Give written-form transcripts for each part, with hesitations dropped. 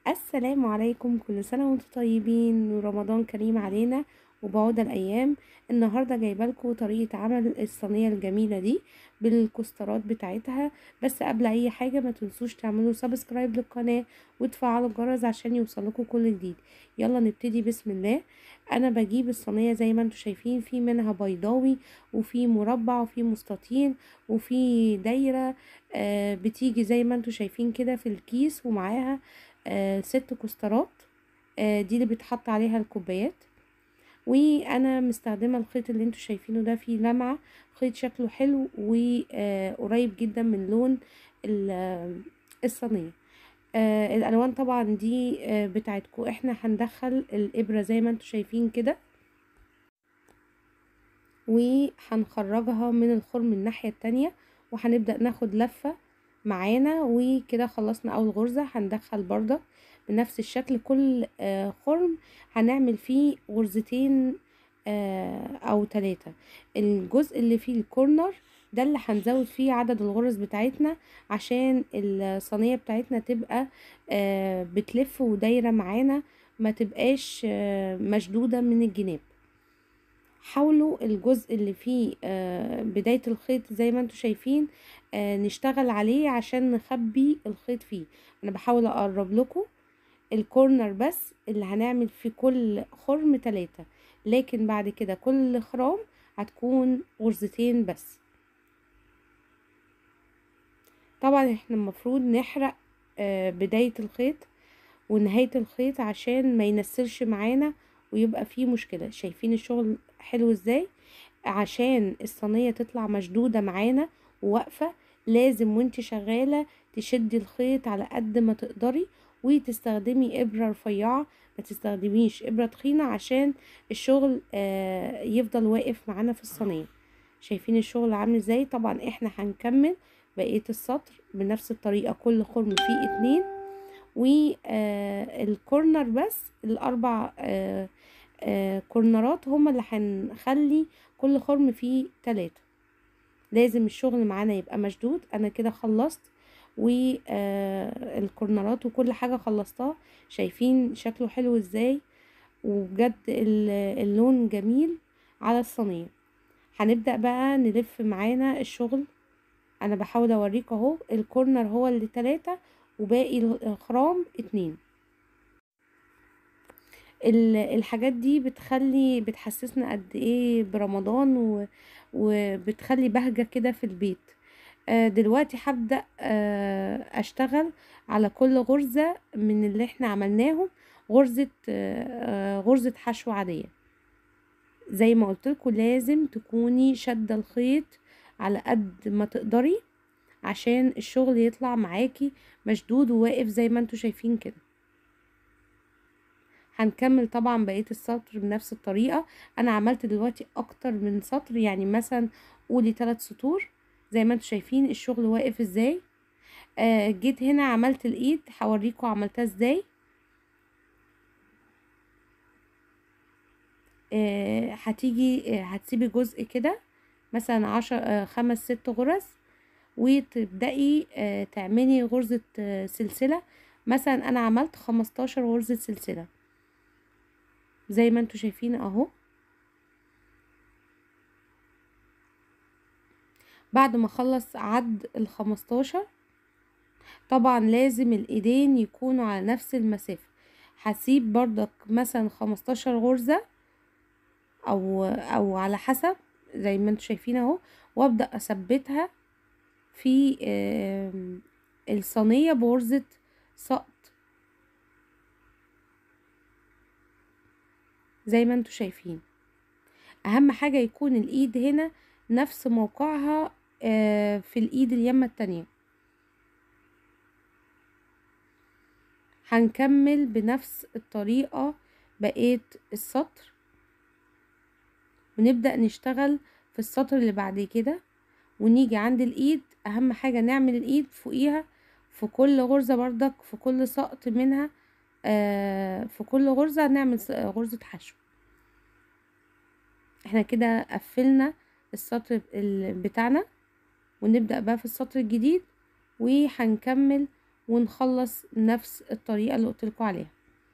السلام عليكم، كل سنة وانتم طيبين ورمضان كريم علينا وبعود الأيام. النهاردة جايبة لكم طريقة عمل الصينية الجميلة دي بالكسترات بتاعتها. بس قبل أي حاجة ما تنسوش تعملوا سبسكرايب للقناة وتفعلوا الجرس عشان يوصلكوا كل جديد. يلا نبتدي بسم الله. أنا بجيب الصينية زي ما انتم شايفين، في منها بيضاوي وفي مربع وفي مستطيل وفي دايرة. بتيجي زي ما انتم شايفين كده في الكيس، ومعاها 6 كسترات. دي اللي بيتحط عليها الكوبايات. وانا مستخدمه الخيط اللي انتوا شايفينه ده، فيه لمعه، خيط شكله حلو وقريب جدا من لون الصينيه. الالوان طبعا دي بتاعتكم. احنا هندخل الابره زي ما انتوا شايفين كده، وهنخرجها من الخرم الناحيه التانية، وهنبدا ناخد لفه معانا. وكده خلصنا اول غرزة. هندخل برضه بنفس الشكل، كل خرم هنعمل فيه غرزتين او 3. الجزء اللي فيه الكورنر ده اللي هنزود فيه عدد الغرز بتاعتنا، عشان الصينية بتاعتنا تبقى بتلف ودايرة معانا، ما تبقاش مشدودة من الجناب. حاولوا الجزء اللي فيه بداية الخيط زي ما انتوا شايفين نشتغل عليه عشان نخبي الخيط فيه. انا بحاول اقرب لكم الكورنر بس اللي هنعمل في كل خرم 3، لكن بعد كده كل خرام هتكون غرزتين بس. طبعا احنا المفروض نحرق بداية الخيط ونهاية الخيط عشان ما ينسلش معانا ويبقى فيه مشكلة. شايفين الشغل حلو ازاي؟ عشان الصينية تطلع مشدودة معانا وواقفة، لازم وانت شغالة تشدي الخيط على قد ما تقدري، وتستخدمي ابرة رفيعة، ما تستخدميش ابرة تخينة عشان الشغل يفضل واقف معانا في الصينية. شايفين الشغل عامل ازاي؟ طبعا احنا هنكمل بقية السطر بنفس الطريقة، كل خرم فيه 2، والكورنر بس الاربع كورنرات هما اللي هنخلي كل خرم فيه 3. لازم الشغل معانا يبقى مشدود. انا كده خلصت والكورنرات وكل حاجة خلصتها. شايفين شكله حلو ازاي؟ وبجد اللون جميل على الصينية. هنبدأ بقى نلف معانا الشغل. انا بحاول اوريك اهو، الكورنر هو اللي 3 وباقي الخرام 2. الحاجات دي بتحسسنا قد ايه برمضان وبتخلي بهجة كده في البيت. دلوقتي هبدأ اشتغل على كل غرزة من اللي احنا عملناهم، غرزة حشو عادية. زي ما قلتلكوا لازم تكوني شادة الخيط على قد ما تقدري عشان الشغل يطلع معاكي مشدود وواقف زي ما انتوا شايفين كده. هنكمل طبعا بقية السطر بنفس الطريقة. انا عملت دلوقتي اكتر من سطر، يعني مثلا قولي 3 سطور. زي ما انتوا شايفين الشغل واقف ازاي. جيت هنا عملت الايد، هوريكم عملتها ازاي. هتيجي هتسيبي جزء كده مثلا 5 6 غرز، وتبدأي تعملي غرزة سلسلة. مثلا انا عملت 15 غرزة سلسلة زي ما انتوا شايفين اهو. بعد ما اخلص عد ال15، طبعا لازم الايدين يكونوا على نفس المسافة. هسيب برضك مثلا 15 غرزة او على حسب زي ما انتوا شايفين اهو، وابدأ اثبتها في الصينية بغرزة سقط زي ما انتوا شايفين. اهم حاجة يكون الايد هنا نفس موقعها في الايد اليمة التانية. هنكمل بنفس الطريقة بقية السطر، ونبدأ نشتغل في السطر اللي بعد كده. ونيجي عند الايد، اهم حاجة نعمل الايد فوقيها في كل غرزة بردك، في كل سقط منها في كل غرزة نعمل غرزة حشو. احنا كده قفلنا السطر بتاعنا، ونبدأ بقى في السطر الجديد وهنكمل ونخلص نفس الطريقة اللي قلتلكوا عليها.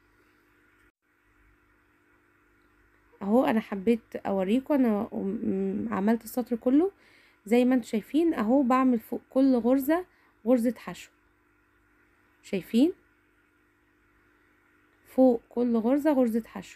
اهو انا حبيت اوريكم انا عملت السطر كله زي ما انتم شايفين اهو. بعمل فوق كل غرزة غرزة حشو، شايفين فوق كل غرزة غرزة حشو.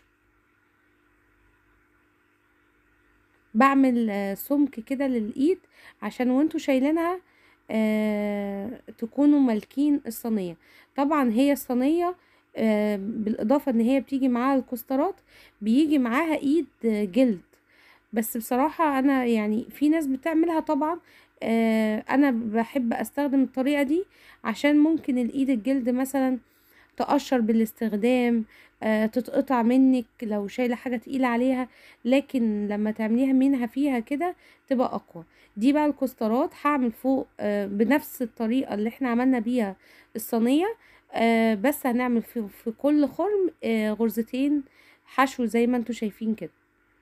بعمل سمك كده للايد عشان وانتوا شايلينها تكونوا مالكين الصينية. طبعا هي الصينية بالاضافة ان هي بتيجي معاها الكسترات بيجي معاها ايد جلد، بس بصراحة انا يعني في ناس بتعملها طبعا. انا بحب استخدم الطريقة دي عشان ممكن الايد الجلد مثلا تقشر بالاستخدام، تتقطع منك لو شايله حاجه تقيله عليها، لكن لما تعمليها منها فيها كده تبقى اقوى. دي بقى الكسترات هعمل فوق بنفس الطريقه اللي احنا عملنا بيها الصينيه، بس هنعمل في كل خرم غرزتين حشو زي ما انتوا شايفين كده.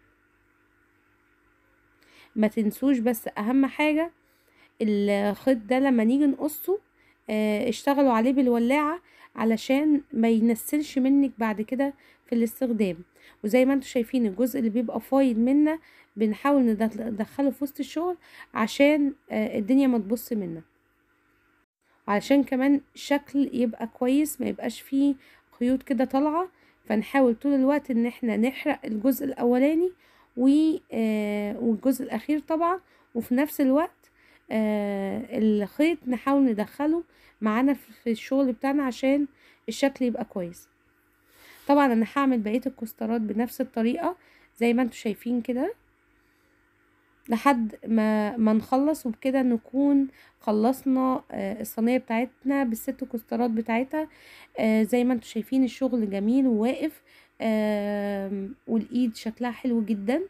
ما تنسوش بس اهم حاجه الخيط ده لما نيجي نقصه اشتغلوا عليه بالولاعة علشان ما ينسلش منك بعد كده في الاستخدام. وزي ما انتوا شايفين الجزء اللي بيبقى فايض منا بنحاول ندخله في وسط الشغل عشان الدنيا ما تبص منا، علشان كمان شكل يبقى كويس ما يبقاش فيه خيوط كده طالعة. فنحاول طول الوقت ان احنا نحرق الجزء الاولاني والجزء الاخير طبعا، وفي نفس الوقت الخيط نحاول ندخله معانا في الشغل بتاعنا عشان الشكل يبقى كويس. طبعا انا هعمل بقية الكسترات بنفس الطريقة زي ما انتوا شايفين كده لحد ما نخلص، وبكده نكون خلصنا الصينية بتاعتنا بالست كسترات بتاعتها. زي ما انتوا شايفين الشغل جميل وواقف، والايد شكلها حلو جدا.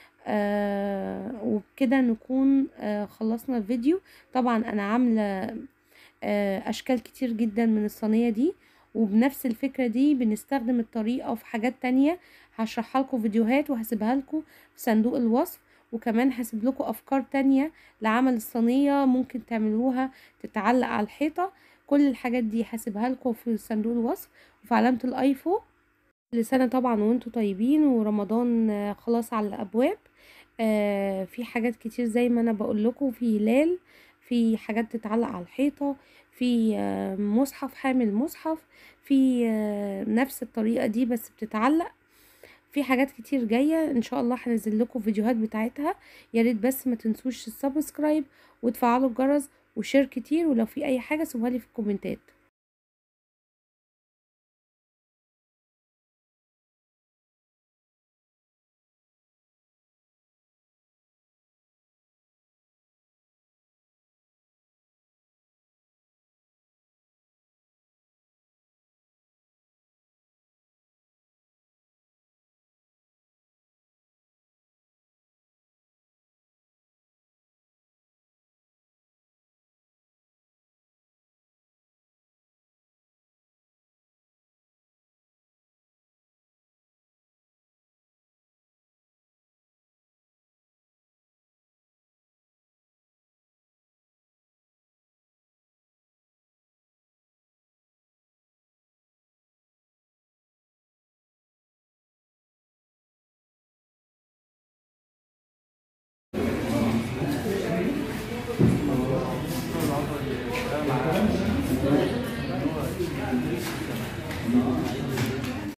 وبكده نكون خلصنا الفيديو. طبعا انا عاملة اشكال كتير جدا من الصينية دي، وبنفس الفكرة دي بنستخدم الطريقة في حاجات تانية هشرحها لكم فيديوهات وهسيبها لكم في صندوق الوصف. وكمان هسيب لكم افكار تانية لعمل الصينية ممكن تعملوها تتعلق على الحيطة. كل الحاجات دي هسيبها لكم في صندوق الوصف وفي علامة الاي فوق. كل سنة طبعا وانتوا طيبين، ورمضان خلاص على الابواب. في حاجات كتير زي ما انا بقول لكم، في هلال، في حاجات تتعلق على الحيطة، في مصحف حامل مصحف، في نفس الطريقة دي بس بتتعلق. في حاجات كتير جاية ان شاء الله هنزل لكم فيديوهات بتاعتها. يا ريت بس ما تنسوش السبسكرايب وتفعلوا الجرس وشير كتير، ولو في اي حاجة سيبوها لي في الكومنتات.